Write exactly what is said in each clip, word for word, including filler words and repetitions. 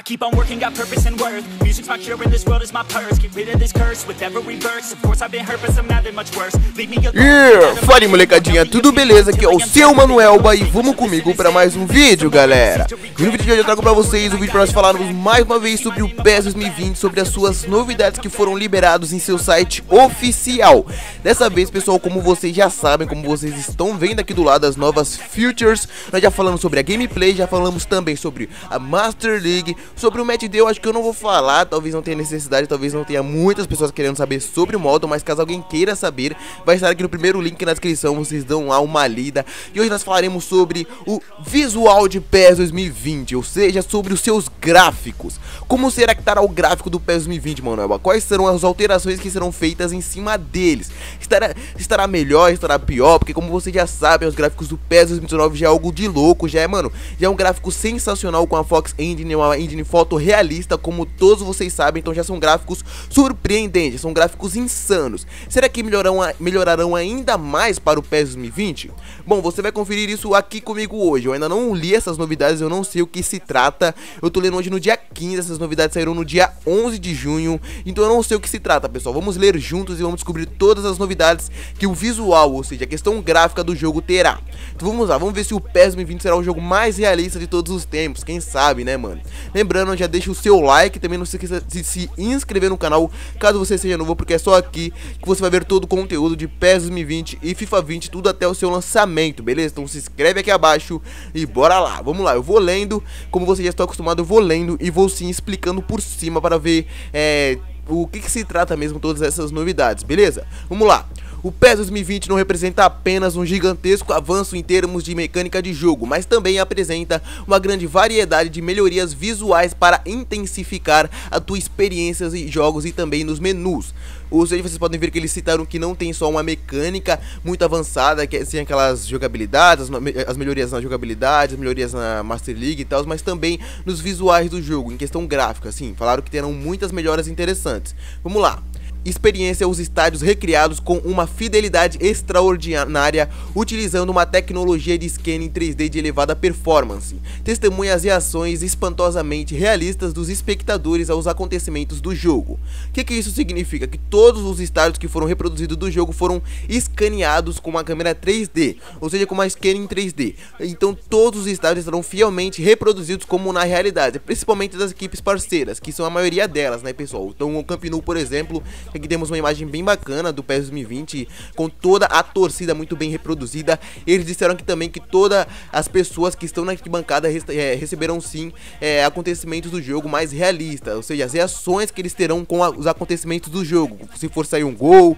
keep on working, got purpose and worth. Music's my cure and this world is my purse. Get rid of this curse with every verse. Of course I've been hurt, but some have it much worse. Leave me alone. Yeah, fala aí, molecadinha, tudo beleza? Aqui é o seu Manuelba e vamos comigo para mais um vídeo, galera. E no vídeo de hoje eu trago pra vocês o vídeo para nós falarmos mais uma vez sobre o PES dois mil e vinte, sobre as suas novidades que foram liberados em seu site oficial. Dessa vez, pessoal, como vocês já sabem, como vocês estão vendo aqui do lado as novas features, nós já falamos sobre a gameplay, já falamos também sobre a Master League, sobre o Match Day. Eu acho que eu não vou falar, talvez não tenha necessidade, talvez não tenha muitas pessoas querendo saber sobre o modo, mas caso alguém queira saber, vai estar aqui no primeiro link na descrição, vocês dão lá uma lida. E hoje nós falaremos sobre o visual de PES dois mil e vinte, ou seja, sobre os seus gráficos. Como será que estará o gráfico do PES dois mil e vinte, mano? Quais serão as alterações que serão feitas em cima deles? Estará, estará melhor, estará pior? Porque como vocês já sabem, os gráficos do PES dois mil e dezenove já é algo de louco, já é, mano, já é um gráfico sensacional com a Fox Engine, uma engine fotorrealista, como todos vocês sabem, então já são gráficos surpreendentes, são gráficos insanos. Será que melhorarão, melhorarão ainda mais para o PES dois mil e vinte? Bom, você vai conferir isso aqui comigo hoje. Eu ainda não li essas novidades, eu não sei o que se trata. Eu tô lendo hoje no dia quinze, essas novidades saíram no dia onze de junho, então eu não sei o que se trata, pessoal. Vamos ler juntos e vamos descobrir todas as novidades que o visual, ou seja, a questão gráfica do jogo terá. Então vamos lá, vamos ver se o PES dois mil e vinte será o jogo mais realista de todos os tempos, quem sabe, né, mano? Lembrando, já deixa o seu like, também não se esqueça de se inscrever no canal, caso você seja novo, porque é só aqui que você vai ver todo o conteúdo de PES dois mil e vinte e FIFA vinte, tudo até o seu lançamento, beleza? Então se inscreve aqui abaixo e bora lá, vamos lá, eu vou lendo, como você já está acostumado, eu vou lendo e vou sim explicando por cima para ver é, o que, que se trata mesmo todas essas novidades, beleza? Vamos lá. O PES dois mil e vinte não representa apenas um gigantesco avanço em termos de mecânica de jogo, mas também apresenta uma grande variedade de melhorias visuais para intensificar a tua experiência em jogos e também nos menus. Ou seja, vocês podem ver que eles citaram que não tem só uma mecânica muito avançada, que tem aquelas jogabilidades, as melhorias na jogabilidade, as melhorias na Master League e tal, mas também nos visuais do jogo, em questão gráfica, assim, falaram que terão muitas melhoras interessantes. Vamos lá. Experiência os estádios recriados com uma fidelidade extraordinária, utilizando uma tecnologia de scanning três D de elevada performance. Testemunha as reações espantosamente realistas dos espectadores aos acontecimentos do jogo. O que, que isso significa? Que todos os estádios que foram reproduzidos do jogo foram escaneados com uma câmera três D, ou seja, com uma scanning três D. Então todos os estádios serão fielmente reproduzidos como na realidade, principalmente das equipes parceiras, que são a maioria delas, né, pessoal? Então o Camp Nou, por exemplo, aqui temos uma imagem bem bacana do PES dois mil e vinte, com toda a torcida muito bem reproduzida. Eles disseram aqui também que todas as pessoas que estão na arquibancada é, receberão sim é, acontecimentos do jogo mais realistas, ou seja, as reações que eles terão com a, os acontecimentos do jogo. Se for sair um gol,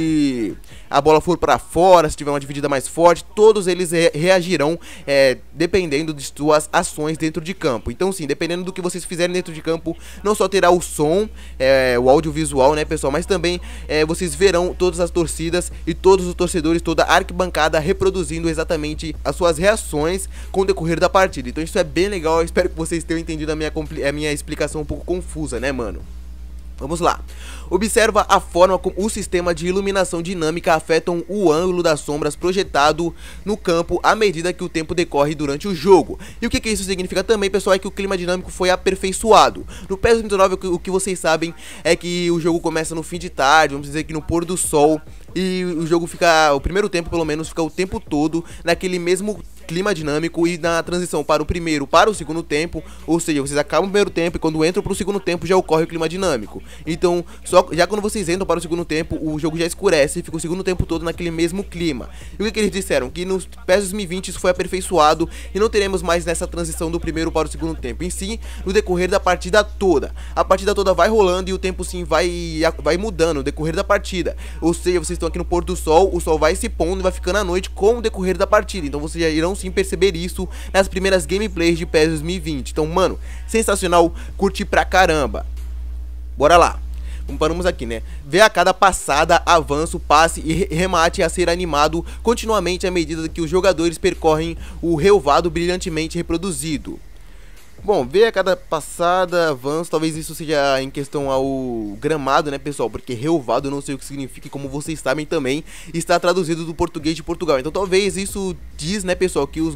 se a bola for para fora, se tiver uma dividida mais forte, todos eles re reagirão é, dependendo de suas ações dentro de campo. Então sim, dependendo do que vocês fizerem dentro de campo, não só terá o som, é, o audiovisual, né, pessoal, mas também é, vocês verão todas as torcidas e todos os torcedores, toda a arquibancada reproduzindo exatamente as suas reações com o decorrer da partida. Então isso é bem legal, eu espero que vocês tenham entendido a minha, a minha explicação um pouco confusa, né, mano? Vamos lá. Observa a forma como o sistema de iluminação dinâmica afetam o ângulo das sombras projetado no campo à medida que o tempo decorre durante o jogo. E o que, que isso significa também, pessoal, é que o clima dinâmico foi aperfeiçoado. No PES dois mil e dezenove, o que vocês sabem é que o jogo começa no fim de tarde, vamos dizer que no pôr do sol, e o jogo fica, o primeiro tempo pelo menos, fica o tempo todo naquele mesmo clima dinâmico, e na transição para o primeiro para o segundo tempo, ou seja, vocês acabam o primeiro tempo e quando entram para o segundo tempo já ocorre o clima dinâmico. Então, só, já quando vocês entram para o segundo tempo, o jogo já escurece e fica o segundo tempo todo naquele mesmo clima. E o que, que eles disseram? Que no PES dois mil e vinte isso foi aperfeiçoado e não teremos mais nessa transição do primeiro para o segundo tempo, em si, no decorrer da partida toda. A partida toda vai rolando e o tempo sim vai, vai mudando no decorrer da partida. Ou seja, vocês estão aqui no pôr do sol, o sol vai se pondo e vai ficando à noite com o decorrer da partida. Então vocês já irão sim perceber isso nas primeiras gameplays de PES dois mil e vinte. Então, mano, sensacional, curti pra caramba. Bora lá. Vamos aqui, né? Vê a cada passada, avanço, passe e remate a ser animado continuamente à medida que os jogadores percorrem o relvado brilhantemente reproduzido. Bom, vê a cada passada, avanço, talvez isso seja em questão ao gramado, né, pessoal? Porque relvado eu não sei o que significa, e como vocês sabem também, está traduzido do português de Portugal. Então talvez isso diz, né, pessoal, que os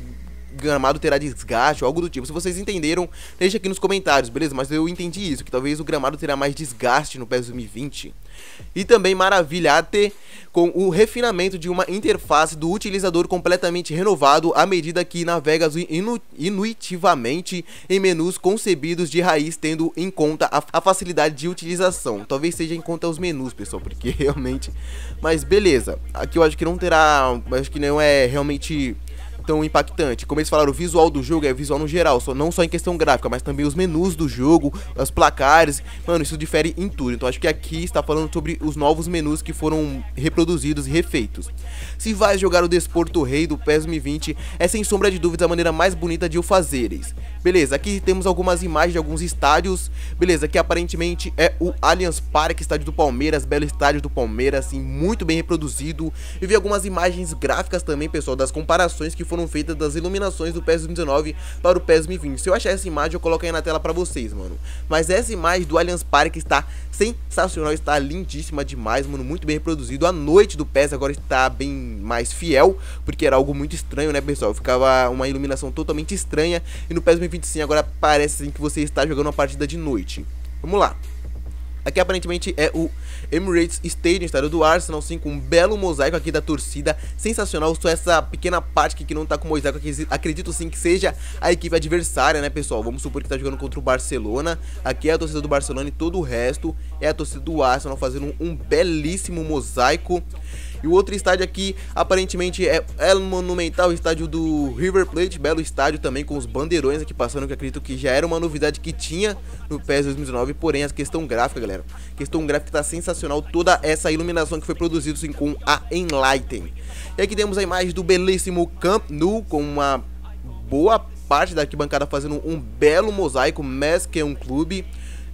gramado terá desgaste ou algo do tipo. Se vocês entenderam, deixa aqui nos comentários, beleza? Mas eu entendi isso, que talvez o gramado terá mais desgaste no PES dois mil e vinte. E também maravilha a ter com o refinamento de uma interface do utilizador completamente renovado à medida que navega inu intuitivamente em menus concebidos de raiz, tendo em conta a, a facilidade de utilização. Talvez seja em conta os menus, pessoal, porque realmente... Mas beleza, aqui eu acho que não terá... Acho que não é realmente... tão impactante. Como eles falaram, o visual do jogo é visual no geral, só, não só em questão gráfica, mas também os menus do jogo, os placares, mano, isso difere em tudo. Então acho que aqui está falando sobre os novos menus que foram reproduzidos e refeitos. Se vais jogar o Desporto Rei do PES dois mil e vinte, é sem sombra de dúvida a maneira mais bonita de o fazeres. Beleza, aqui temos algumas imagens de alguns estádios, beleza, que aparentemente é o Allianz Parque, estádio do Palmeiras, belo estádio do Palmeiras, assim, muito bem reproduzido. Eu vi algumas imagens gráficas também, pessoal, das comparações que foram feitas das iluminações do PES dois mil e dezenove para o PES dois mil e vinte. Se eu achar essa imagem, eu coloco aí na tela pra vocês, mano. Mas essa imagem do Allianz Parque está sensacional, está lindíssima demais, mano, muito bem reproduzido. A noite do PES agora está bem mais fiel, porque era algo muito estranho, né, pessoal? Ficava uma iluminação totalmente estranha, e no PES dois mil e vinte sim, agora parece assim que você está jogando uma partida de noite. Vamos lá. Aqui aparentemente é o Emirates Stadium, estádio do Arsenal, sim, com um belo mosaico aqui da torcida, sensacional. Só essa pequena parte aqui que não tá com mosaico aqui, acredito sim que seja a equipe adversária, né, pessoal? Vamos supor que tá jogando contra o Barcelona. Aqui é a torcida do Barcelona e todo o resto é a torcida do Arsenal, fazendo um, um belíssimo mosaico. E o outro estádio aqui, aparentemente, é El Monumental, o estádio do River Plate, belo estádio também, com os bandeirões aqui passando, que acredito que já era uma novidade que tinha no PES dois mil e dezenove, porém a questão gráfica, galera, a questão gráfica tá sensacional, toda essa iluminação que foi produzida assim, com a Enlighten. E aqui temos a imagem do belíssimo Camp Nou, com uma boa parte da arquibancada fazendo um belo mosaico, mais que um clube.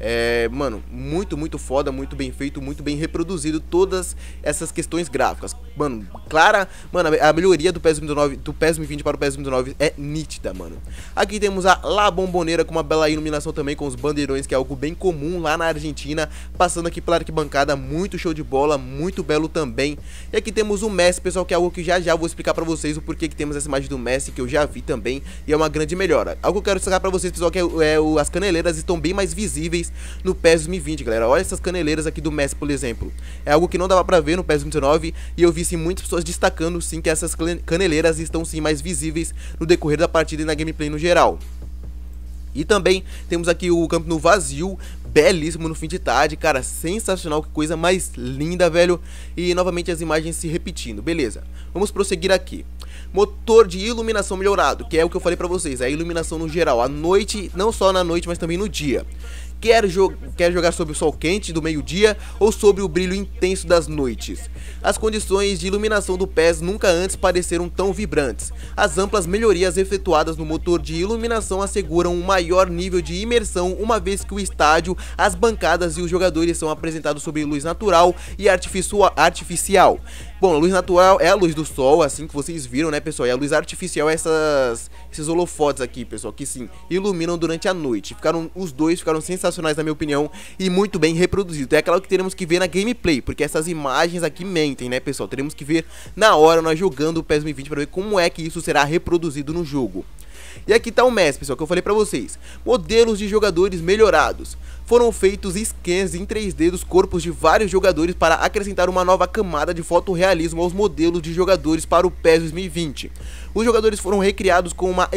É, mano, muito, muito foda, muito bem feito, muito bem reproduzido todas essas questões gráficas. Mano, clara, mano, a melhoria do PES dois mil e dezenove, do PES dois mil e vinte para o PES dois mil e dezenove é nítida, mano. Aqui temos a La Bombonera com uma bela iluminação também, com os bandeirões, que é algo bem comum lá na Argentina, passando aqui pela arquibancada, muito show de bola, muito belo também. E aqui temos o Messi, pessoal, que é algo que já já vou explicar pra vocês o porquê que temos essa imagem do Messi, que eu já vi também, e é uma grande melhora. Algo que eu quero destacar pra vocês, pessoal, que é, é o, as caneleiras estão bem mais visíveis no PES dois mil e vinte, galera. Olha essas caneleiras aqui do Messi, por exemplo. É algo que não dava pra ver no PES dois mil e dezenove, e eu vi sim muitas pessoas destacando sim que essas caneleiras estão sim mais visíveis no decorrer da partida e na gameplay no geral. E também temos aqui o campo no vazio, belíssimo no fim de tarde, cara, sensacional, que coisa mais linda, velho. E novamente as imagens se repetindo, beleza. Vamos prosseguir aqui. Motor de iluminação melhorado, que é o que eu falei pra vocês, a iluminação no geral, à noite, não só na noite, mas também no dia. Quer, jo quer jogar sob o sol quente do meio-dia ou sob o brilho intenso das noites? As condições de iluminação do PES nunca antes pareceram tão vibrantes. As amplas melhorias efetuadas no motor de iluminação asseguram um maior nível de imersão, uma vez que o estádio, as bancadas e os jogadores são apresentados sob luz natural e artificial. Bom, a luz natural é a luz do sol, assim que vocês viram, né, pessoal? E a luz artificial é essas, esses holofotes aqui, pessoal, que sim, iluminam durante a noite. Ficaram, os dois ficaram sensacionais, na minha opinião, e muito bem reproduzidos. É aquela que teremos que ver na gameplay, porque essas imagens aqui mentem, né, pessoal? Teremos que ver na hora, nós jogando o PES dois mil e vinte, para ver como é que isso será reproduzido no jogo. E aqui tá o Messi, pessoal, que eu falei pra vocês. Modelos de jogadores melhorados. Foram feitos scans em três D dos corpos de vários jogadores para acrescentar uma nova camada de fotorrealismo aos modelos de jogadores para o PES dois mil e vinte. Os jogadores foram recriados com uma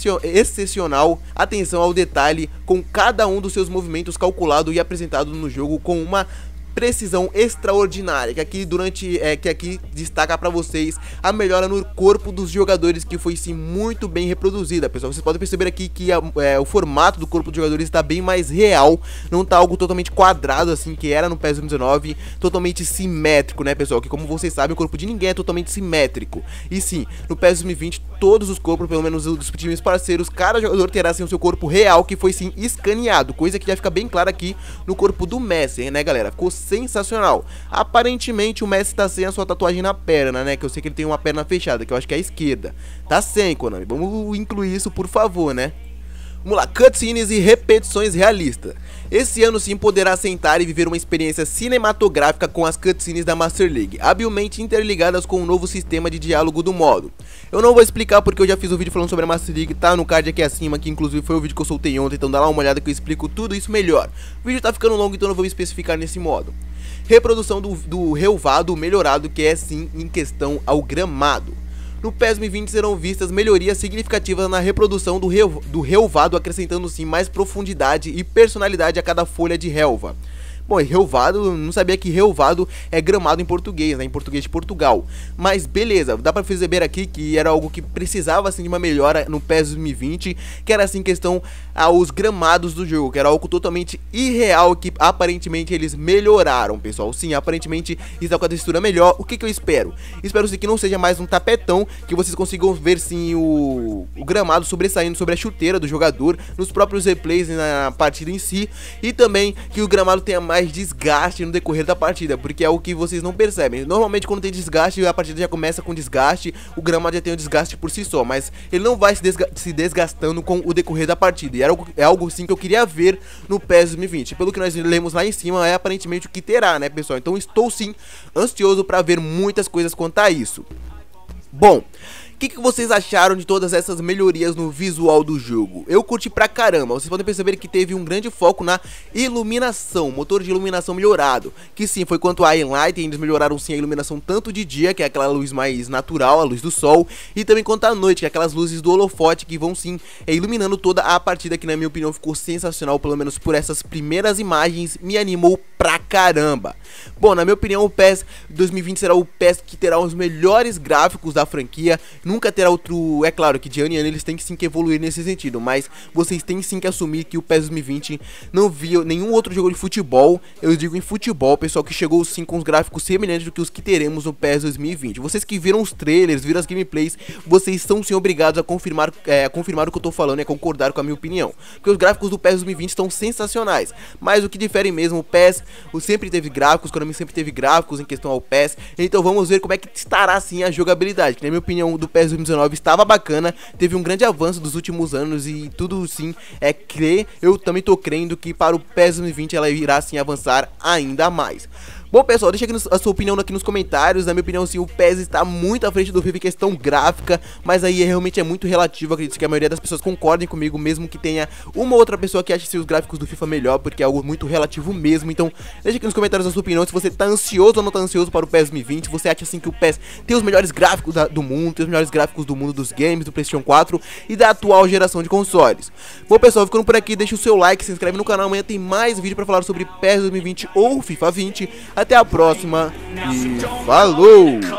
excepcional atenção ao detalhe, com cada um dos seus movimentos calculado e apresentado no jogo com uma precisão extraordinária, que aqui durante é, que aqui destaca pra vocês a melhora no corpo dos jogadores, que foi sim muito bem reproduzida, pessoal. Vocês podem perceber aqui que a, é, o formato do corpo dos jogadores está bem mais real, não tá algo totalmente quadrado assim que era no PES dois mil e dezenove, totalmente simétrico, né, pessoal? Que como vocês sabem, o corpo de ninguém é totalmente simétrico. E sim, no PES dois mil e vinte, todos os corpos, pelo menos os times parceiros, cada jogador terá sim o seu corpo real, que foi sim escaneado, coisa que já fica bem clara aqui no corpo do Messi, né, galera? Ficou sensacional. Aparentemente o Messi tá sem a sua tatuagem na perna, né? Que eu sei que ele tem uma perna fechada, que eu acho que é a esquerda. Tá sem, Konami. Vamos incluir isso, por favor, né? Vamos lá, cutscenes e repetições realistas. Esse ano sim poderá sentar e viver uma experiência cinematográfica com as cutscenes da Master League, habilmente interligadas com o novo sistema de diálogo do modo. Eu não vou explicar porque eu já fiz um vídeo falando sobre a Master League, tá no card aqui acima, que inclusive foi o vídeo que eu soltei ontem, então dá lá uma olhada que eu explico tudo isso melhor. O vídeo tá ficando longo, então eu não vou me especificar nesse modo. Reprodução do, do relvado melhorado, que é sim em questão ao gramado. No PES dois mil e vinte serão vistas melhorias significativas na reprodução do, rel do relvado, acrescentando sim mais profundidade e personalidade a cada folha de relva. Bom, relvado, não sabia que relvado é gramado em português, né, em português de Portugal. Mas beleza, dá pra perceber aqui que era algo que precisava assim de uma melhora no PES dois mil e vinte, que era assim questão aos gramados do jogo, que era algo totalmente irreal, que aparentemente eles melhoraram, pessoal. Sim, aparentemente está com a textura melhor. O que que eu espero? Espero sim que não seja mais um tapetão, que vocês consigam ver sim o, o gramado sobressaindo sobre a chuteira do jogador, nos próprios replays na partida em si, e também que o gramado tenha mais desgaste no decorrer da partida, porque é o que vocês não percebem. Normalmente quando tem desgaste, a partida já começa com desgaste, o gramado já tem o desgaste por si só, mas ele não vai se, desga se desgastando com o decorrer da partida, e é algo, é algo sim que eu queria ver no PES dois mil e vinte. Pelo que nós lemos lá em cima, é aparentemente o que terá, né, pessoal? Então estou sim ansioso para ver muitas coisas quanto a isso. Bom, o que, que vocês acharam de todas essas melhorias no visual do jogo? Eu curti pra caramba. Vocês podem perceber que teve um grande foco na iluminação, motor de iluminação melhorado, que sim, foi quanto a highlight, eles melhoraram sim a iluminação tanto de dia, que é aquela luz mais natural, a luz do sol, e também quanto à noite, que é aquelas luzes do holofote que vão sim é, iluminando toda a partida, que na minha opinião ficou sensacional, pelo menos por essas primeiras imagens, me animou pra caramba. Bom, na minha opinião o PES dois mil e vinte será o PES que terá os melhores gráficos da franquia. Nunca terá outro, é claro que de ano em ano eles têm que sim que evoluir nesse sentido, mas vocês têm sim que assumir que o PES dois mil e vinte não viu nenhum outro jogo de futebol, eu digo em futebol, pessoal, que chegou sim com os gráficos semelhantes do que os que teremos no PES dois mil e vinte. Vocês que viram os trailers, viram as gameplays, vocês são sim obrigados a confirmar, é, a confirmar o que eu tô falando e a concordar com a minha opinião, porque os gráficos do PES dois mil e vinte estão sensacionais, mas o que difere mesmo, o PES o sempre teve gráficos, o Konami sempre teve gráficos em questão ao PES, então vamos ver como é que estará sim a jogabilidade, que na minha opinião do PES dois mil e dezenove estava bacana, teve um grande avanço dos últimos anos e tudo sim é crer, eu também tô crendo que para o PES dois mil e vinte ela irá sim avançar ainda mais. Bom, pessoal, deixa aqui a sua opinião aqui nos comentários. Na minha opinião, sim, o PES está muito à frente do FIFA em questão gráfica, mas aí realmente é muito relativo. Acredito que a maioria das pessoas concordem comigo, mesmo que tenha uma outra pessoa que ache os gráficos do FIFA melhor, porque é algo muito relativo mesmo. Então, deixa aqui nos comentários a sua opinião, se você tá ansioso ou não tá ansioso para o PES dois mil e vinte, se você acha assim que o PES tem os melhores gráficos da, do mundo, tem os melhores gráficos do mundo dos games, do PlayStation quatro e da atual geração de consoles. Bom, pessoal, ficando por aqui, deixa o seu like, se inscreve no canal, amanhã tem mais vídeo para falar sobre PES dois mil e vinte ou FIFA vinte. Até a próxima e falou!